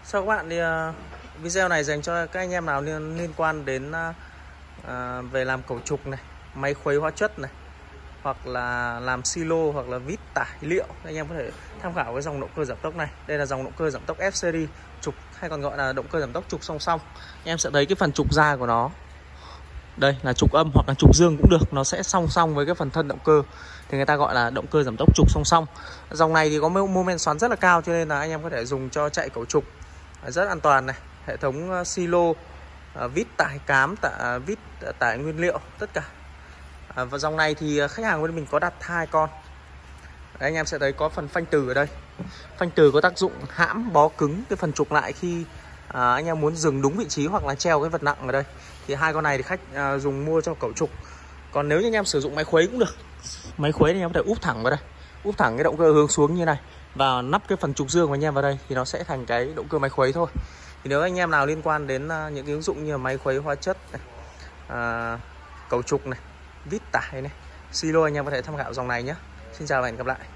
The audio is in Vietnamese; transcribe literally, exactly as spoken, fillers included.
Chào các bạn, thì uh, video này dành cho các anh em nào liên liên quan đến uh, uh, về làm cầu trục này, máy khuấy hóa chất này, hoặc là làm silo, hoặc là vít tải liệu. Anh em có thể tham khảo cái dòng động cơ giảm tốc này. Đây là dòng động cơ giảm tốc F series trục, hay còn gọi là động cơ giảm tốc trục song song. Anh em sẽ thấy cái phần trục ra của nó, đây là trục âm hoặc là trục dương cũng được, nó sẽ song song với cái phần thân động cơ, thì người ta gọi là động cơ giảm tốc trục song song. Dòng này thì có mô men xoắn rất là cao, cho nên là anh em có thể dùng cho chạy cầu trục rất an toàn này. Hệ thống silo, vít tải cám, tạ, vít tải nguyên liệu, tất cả. À, và dòng này thì khách hàng bên mình có đặt hai con. Đấy, anh em sẽ thấy có phần phanh từ ở đây. Phanh từ có tác dụng hãm bó cứng cái phần trục lại khi à, anh em muốn dừng đúng vị trí hoặc là treo cái vật nặng ở đây. Thì hai con này thì khách à, dùng mua cho cầu trục. Còn nếu như anh em sử dụng máy khuấy cũng được. Máy khuấy thì anh em có thể úp thẳng vào đây, úp thẳng cái động cơ hướng xuống như này và nắp cái phần trục dương của anh em vào đây, thì nó sẽ thành cái động cơ máy khuấy thôi. Thì nếu anh em nào liên quan đến uh, những cái ứng dụng như là máy khuấy hóa chất này, uh, cầu trục này, vít tải này, silo, anh em có thể tham khảo dòng này nhé. Xin chào và hẹn gặp lại.